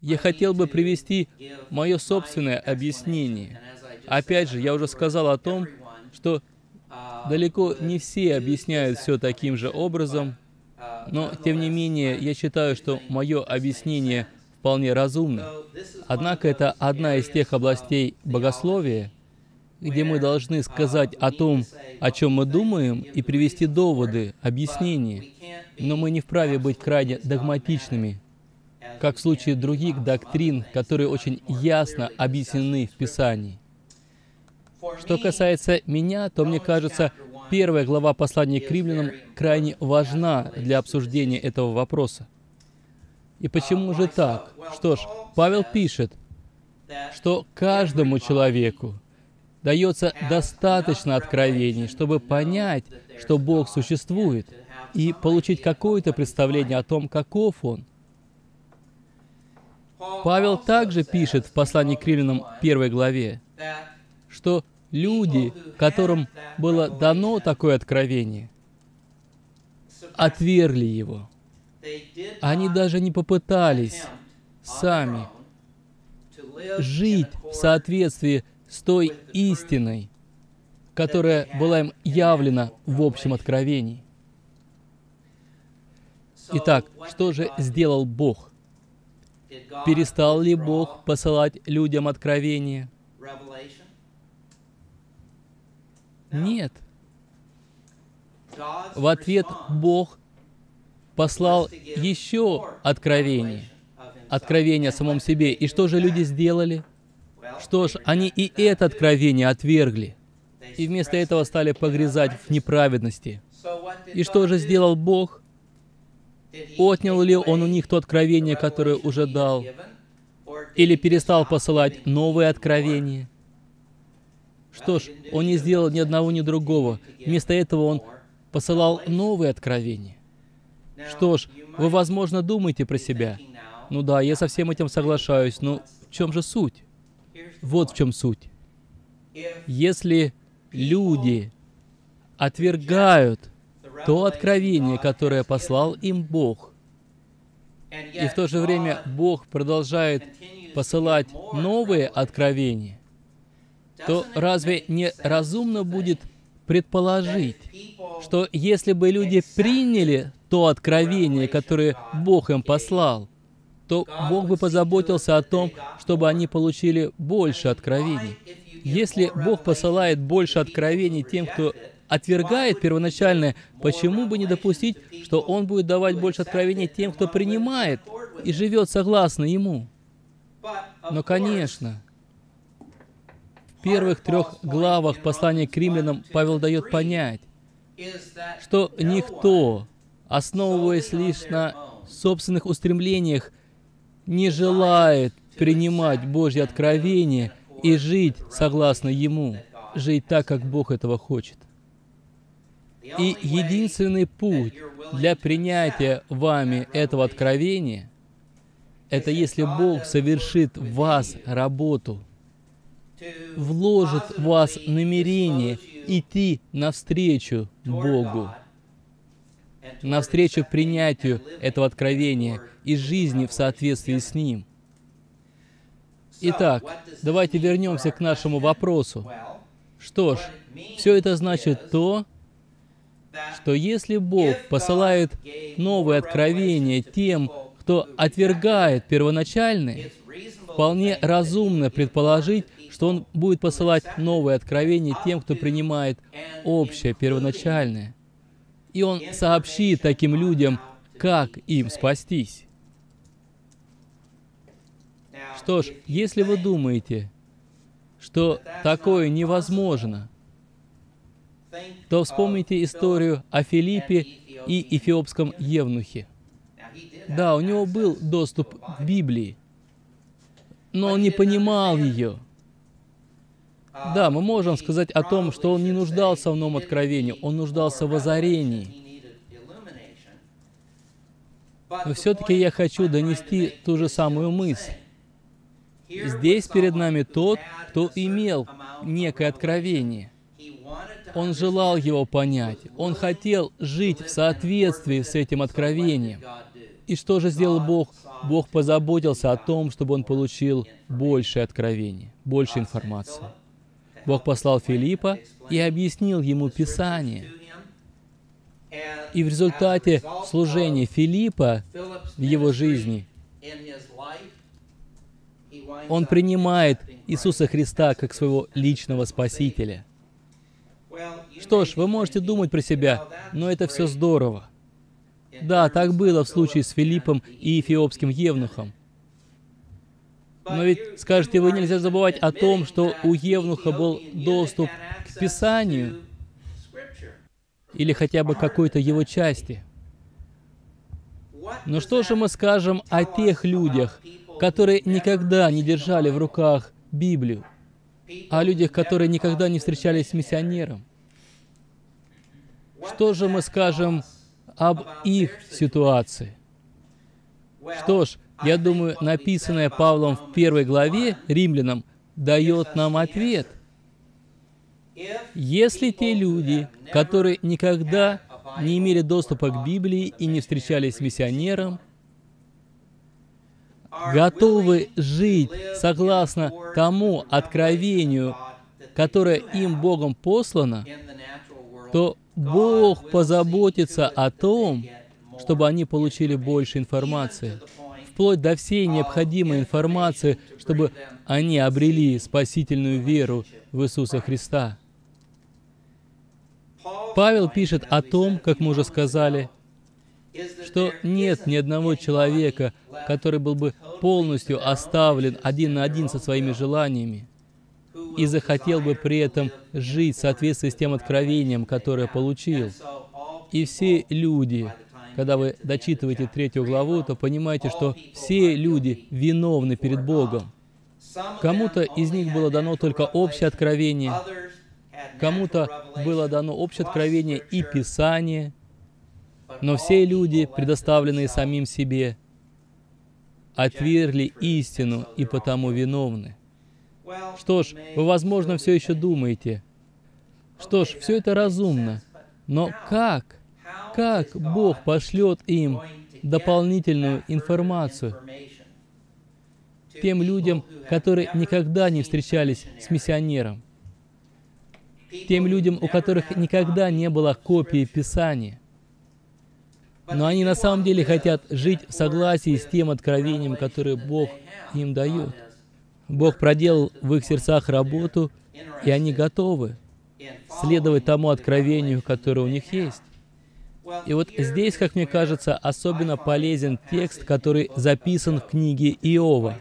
я хотел бы привести мое собственное объяснение. Опять же, я уже сказал о том, что далеко не все объясняют все таким же образом, но, тем не менее, я считаю, что мое объяснение вполне разумно. Однако это одна из тех областей богословия, где мы должны сказать о том, о чем мы думаем, и привести доводы, объяснения. Но мы не вправе быть крайне догматичными, как в случае других доктрин, которые очень ясно объяснены в Писании. Что касается меня, то мне кажется, 1 глава послания к римлянам крайне важна для обсуждения этого вопроса. И почему же так? Что ж, Павел пишет, что каждому человеку дается достаточно откровений, чтобы понять, что Бог существует, и получить какое-то представление о том, каков Он. Павел также пишет в послании к римлянам 1 главе, что люди, которым было дано такое откровение, отвергли его. Они даже не попытались сами жить в соответствии с той истиной, которая была им явлена в общем откровении. Итак, что же сделал Бог? Перестал ли Бог посылать людям откровения? Нет. В ответ Бог послал еще откровение. Откровение о самом себе. И что же люди сделали? Что ж, они и это откровение отвергли. И вместо этого стали погрязать в неправедности. И что же сделал Бог? Отнял ли Он у них то откровение, которое уже дал? Или перестал посылать новые откровения? Что ж, Он не сделал ни одного, ни другого. Вместо этого Он посылал новые откровения. Что ж, вы, возможно, думаете про себя. Ну да, я со всем этим соглашаюсь, но в чем же суть? Вот в чем суть. Если люди отвергают то откровение, которое послал им Бог, и в то же время Бог продолжает посылать новые откровения, то разве не разумно будет предположить, что если бы люди приняли то откровение, которое Бог им послал, то Бог бы позаботился о том, чтобы они получили больше откровений. Если Бог посылает больше откровений тем, кто отвергает первоначальное, почему бы не допустить, что Он будет давать больше откровений тем, кто принимает и живет согласно Ему? Но, конечно, в первых 3 главах послания к римлянам Павел дает понять, что никто, основываясь лишь на собственных устремлениях, не желает принимать Божье откровение и жить согласно Ему, жить так, как Бог этого хочет. И единственный путь для принятия вами этого откровения — это если Бог совершит в вас работу, вложит в вас намерение идти навстречу Богу, навстречу принятию этого откровения и жизни в соответствии с Ним. Итак, давайте вернемся к нашему вопросу. Что ж, все это значит то, что если Бог посылает новые откровения тем, кто отвергает первоначальные, вполне разумно предположить, что Он будет посылать новые откровения тем, кто принимает общее, первоначальное. И Он сообщит таким людям, как им спастись. Что ж, если вы думаете, что такое невозможно, то вспомните историю о Филиппе и эфиопском евнухе. Да, у него был доступ к Библии, но он не понимал ее. Да, мы можем сказать о том, что он не нуждался в новом откровении, он нуждался в озарении. Но все-таки я хочу донести ту же самую мысль. Здесь перед нами тот, кто имел некое откровение. Он желал его понять. Он хотел жить в соответствии с этим откровением. И что же сделал Бог? Бог позаботился о том, чтобы он получил больше откровений, больше информации. Бог послал Филиппа и объяснил ему Писание. И в результате служения Филиппа в его жизни он принимает Иисуса Христа как своего личного Спасителя. Что ж, вы можете думать про себя, но это все здорово. Да, так было в случае с Филиппом и эфиопским евнухом. Но ведь, скажете вы, нельзя забывать о том, что у евнуха был доступ к Писанию или хотя бы какой-то его части. Но что же мы скажем о тех людях, которые никогда не держали в руках Библию, о людях, которые никогда не встречались с миссионером? Что же мы скажем об их ситуации? Что ж, я думаю, написанное Павлом в 1 главе Римлянам дает нам ответ. Если те люди, которые никогда не имели доступа к Библии и не встречались с миссионером, готовы жить согласно тому откровению, которое им Богом послано, то Бог позаботится о том, чтобы они получили больше информации, вплоть до всей необходимой информации, чтобы они обрели спасительную веру в Иисуса Христа. Павел пишет о том, как мы уже сказали, что нет ни одного человека, который был бы полностью оставлен один на один со своими желаниями и захотел бы при этом жить в соответствии с тем откровением, которое получил. И все люди, когда вы дочитываете 3 главу, то понимаете, что все люди виновны перед Богом. Кому-то из них было дано только общее откровение, кому-то было дано общее откровение и Писание, но все люди, предоставленные самим себе, отвергли истину и потому виновны. Что ж, вы, возможно, все еще думаете, что ж, все это разумно, но как Бог пошлет им дополнительную информацию? Тем людям, которые никогда не встречались с миссионером, тем людям, у которых никогда не было копии Писания, но они на самом деле хотят жить в согласии с тем откровением, которое Бог им дает. Бог проделал в их сердцах работу, и они готовы следовать тому откровению, которое у них есть. И вот здесь, как мне кажется, особенно полезен текст, который записан в книге Иова.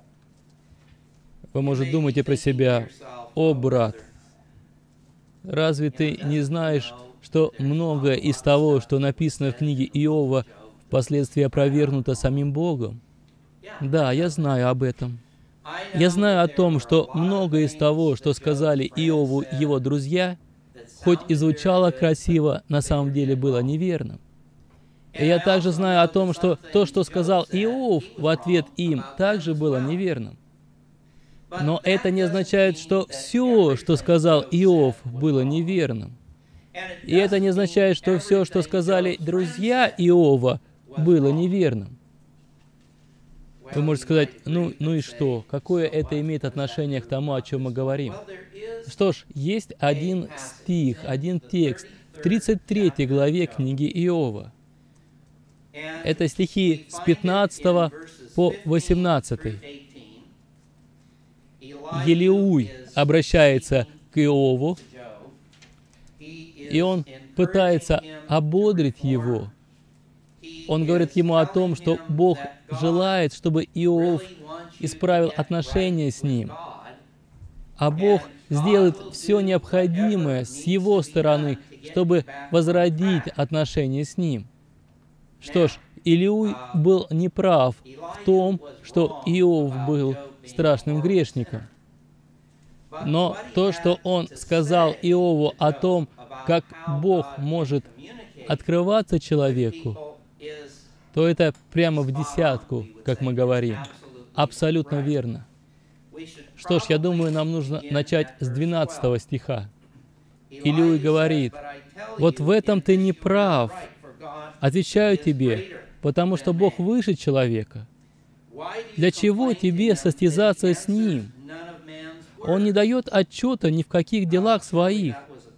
Вы, может, думаете про себя: «О, брат, разве ты не знаешь, что многое из того, что написано в книге Иова, впоследствии опровергнуто самим Богом?» Да, я знаю об этом. Я знаю о том, что многое из того, что сказали Иову его друзья, хоть и звучало красиво, на самом деле было неверным. И я также знаю о том, что то, что сказал Иов в ответ им, также было неверным. Но это не означает, что все, что сказал Иов, было неверным. И это не означает, что все, что сказали друзья Иова, было неверным. Вы можете сказать: ну и что? Какое это имеет отношение к тому, о чем мы говорим? Что ж, есть один стих, один текст в 33 главе книги Иова. Это стихи с 15 по 18. Елиуй обращается к Иову, и он пытается ободрить его. Он говорит ему о том, что Бог желает, чтобы Иов исправил отношения с ним, а Бог сделает все необходимое с его стороны, чтобы возродить отношения с ним. Что ж, Илиуй был неправ в том, что Иов был страшным грешником. Но то, что он сказал Иову о том, как Бог может открываться человеку, то это прямо в десятку, как мы говорим. Абсолютно верно. Что ж, я думаю, нам нужно начать с 12 стиха. Илиуй говорит: «Вот в этом ты не прав. Отвечаю тебе, Потому что Бог выше человека. Для чего тебе состязаться с Ним? Он не дает отчета ни в каких делах своих.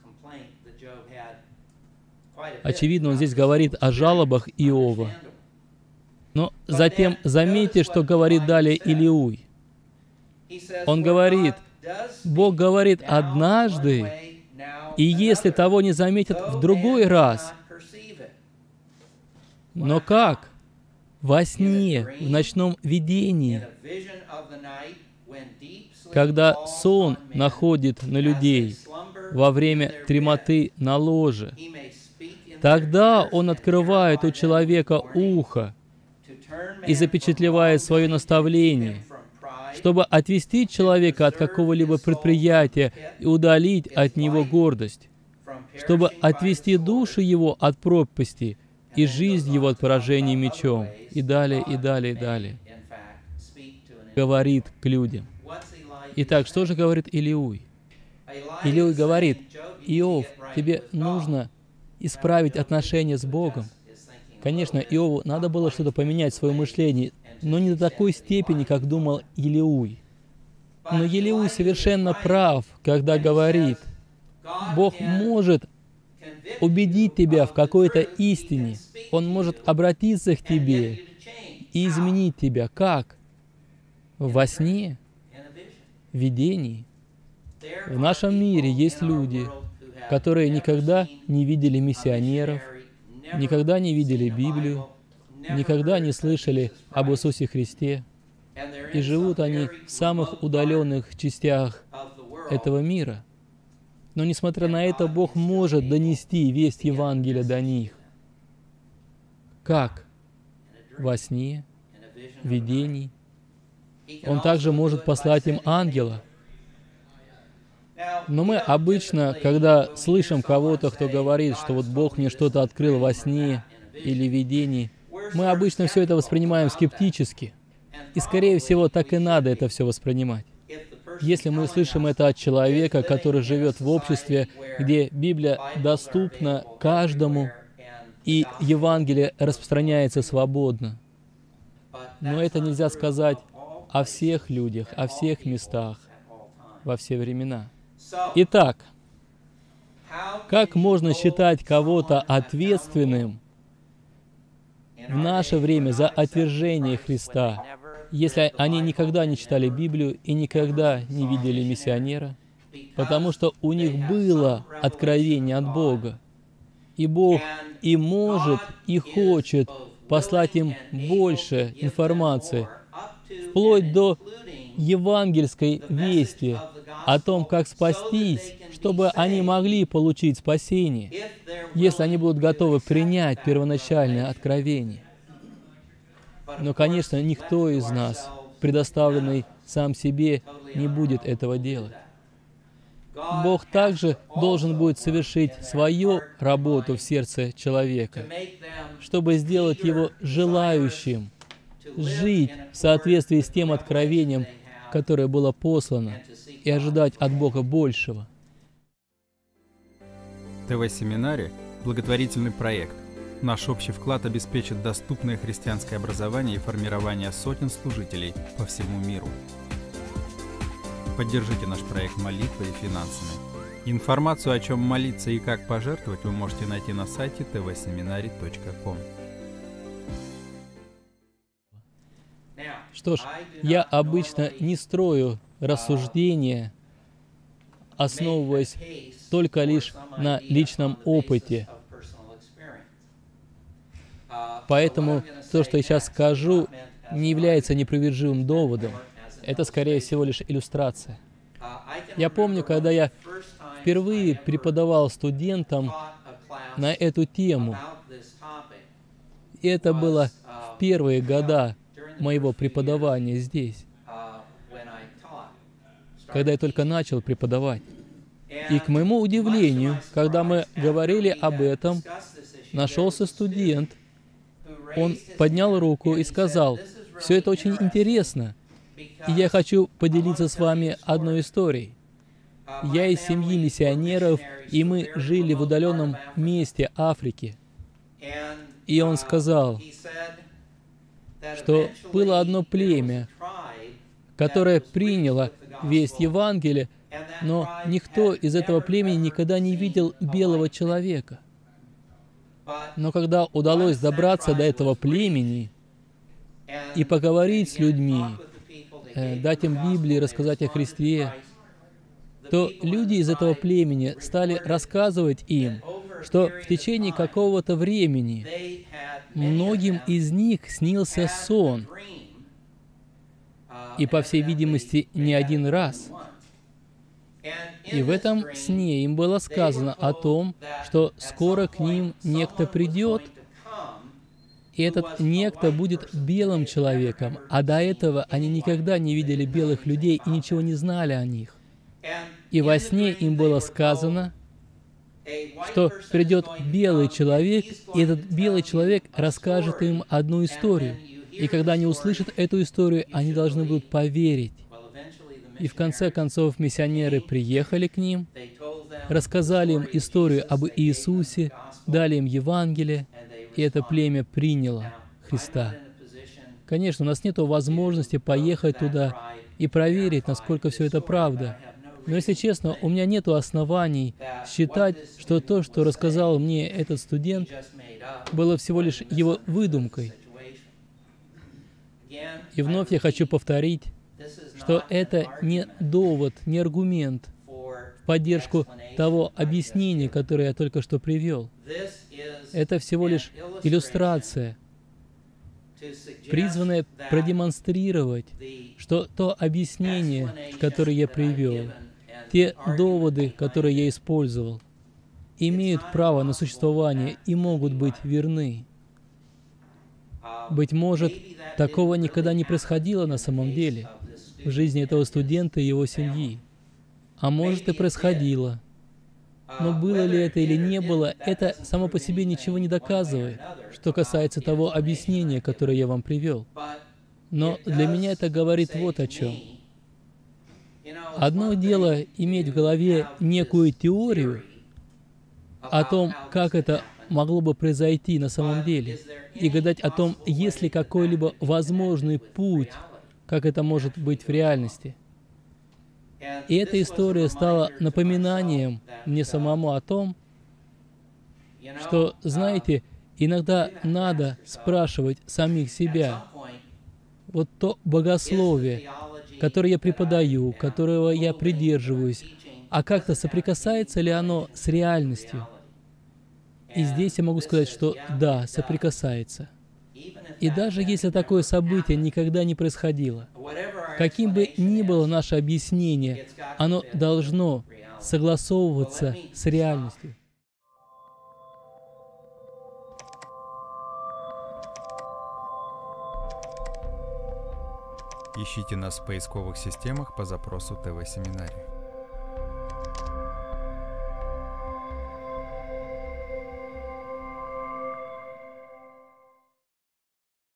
Очевидно, он здесь говорит о жалобах Иова. Но затем заметьте, что говорит далее Илиуй. Он говорит, Бог говорит однажды, и если того не заметят в другой раз. Но как? Во сне, в ночном видении, когда сон находит на людей во время дремоты на ложе, тогда он открывает у человека ухо и запечатлевает свое наставление, чтобы отвести человека от какого-либо предприятия и удалить от него гордость, чтобы отвести душу его от пропасти и жизнь его от поражения мечом. И далее, и далее, и далее. Говорит к людям. Итак, что же говорит Илиуй? Илиуй говорит, Иов, тебе нужно исправить отношения с Богом. Конечно, Иову надо было что-то поменять в своем мышлении, но не до такой степени, как думал Илиуй. Но Илиуй совершенно прав, когда говорит, Бог может убедить тебя в какой-то истине. Он может обратиться к тебе и изменить тебя. Как? Во сне, в видении. В нашем мире есть люди, которые никогда не видели миссионеров, никогда не видели Библию, никогда не слышали об Иисусе Христе, и живут они в самых удаленных частях этого мира. Но, несмотря на это, Бог может донести весть Евангелия до них. Как? Во сне, в видении. Он также может послать им ангела. Но мы обычно, когда слышим кого-то, кто говорит, что вот Бог мне что-то открыл во сне или в видении, мы обычно все это воспринимаем скептически. И, скорее всего, так и надо это все воспринимать. Если мы слышим это от человека, который живет в обществе, где Библия доступна каждому, и Евангелие распространяется свободно. Но это нельзя сказать о всех людях, о всех местах, во все времена. Итак, как можно считать кого-то ответственным в наше время за отвержение Христа, если они никогда не читали Библию и никогда не видели миссионера? Потому что у них было откровение от Бога. И Бог и может, и хочет послать им больше информации, вплоть до евангельской вести о том, как спастись, чтобы они могли получить спасение, если они будут готовы принять первоначальное откровение. Но, конечно, никто из нас, предоставленный сам себе, не будет этого делать. Бог также должен будет совершить свою работу в сердце человека, чтобы сделать его желающим жить в соответствии с тем откровением, которое было послано, и ожидать от Бога большего. ТВ-семинаре – благотворительный проект. Наш общий вклад обеспечит доступное христианское образование и формирование сотен служителей по всему миру. Поддержите наш проект молитвой и финансами. Информацию, о чем молиться и как пожертвовать, вы можете найти на сайте tvseminary.com. Что ж, я обычно не строю рассуждения, основываясь только лишь на личном опыте. Поэтому то, что я сейчас скажу, не является непровержимым доводом. Это, скорее всего, лишь иллюстрация. Я помню, когда я впервые преподавал студентам на эту тему, и это было в первые года моего преподавания здесь, когда я только начал преподавать. И, к моему удивлению, когда мы говорили об этом, нашелся студент, он поднял руку и сказал: «Все это очень интересно, и я хочу поделиться с вами одной историей. Я из семьи миссионеров, и мы жили в удаленном месте Африки. И он сказал, что было одно племя, которое приняло весть Евангелия, но никто из этого племени никогда не видел белого человека. Но когда удалось добраться до этого племени и поговорить с людьми, дать им Библии, рассказать о Христе, то люди из этого племени стали рассказывать им, что в течение какого-то времени многим из них снился сон, и, по всей видимости, не один раз. И в этом сне им было сказано о том, что скоро к ним некто придет, и этот некто будет белым человеком, а до этого они никогда не видели белых людей и ничего не знали о них. И во сне им было сказано, что придет белый человек, и этот белый человек расскажет им одну историю. И когда они услышат эту историю, они должны будут поверить. И в конце концов миссионеры приехали к ним, рассказали им историю об Иисусе, дали им Евангелие, и это племя приняло Христа. Конечно, у нас нет возможности поехать туда и проверить, насколько все это правда. Но, если честно, у меня нет оснований считать, что то, что рассказал мне этот студент, было всего лишь его выдумкой. И вновь я хочу повторить, что это не довод, не аргумент в поддержку того объяснения, которое я только что привел. Это всего лишь иллюстрация, призванная продемонстрировать, что то объяснение, которое я привел, те доводы, которые я использовал, имеют право на существование и могут быть верны. Быть может, такого никогда не происходило на самом деле в жизни этого студента и его семьи. А может, и происходило. Но было ли это или не было, это само по себе ничего не доказывает, что касается того объяснения, которое я вам привел. Но для меня это говорит вот о чем. Одно дело иметь в голове некую теорию о том, как это могло бы произойти на самом деле, и гадать о том, есть ли какой-либо возможный путь, как это может быть в реальности. И эта история стала напоминанием мне самому о том, что, знаете, иногда надо спрашивать самих себя, вот то богословие, которое я преподаю, которого я придерживаюсь, а как-то соприкасается ли оно с реальностью? И здесь я могу сказать, что да, соприкасается. И даже если такое событие никогда не происходило, каким бы ни было наше объяснение, оно должно согласовываться с реальностью. Ищите нас в поисковых системах по запросу ТВ-семинарий.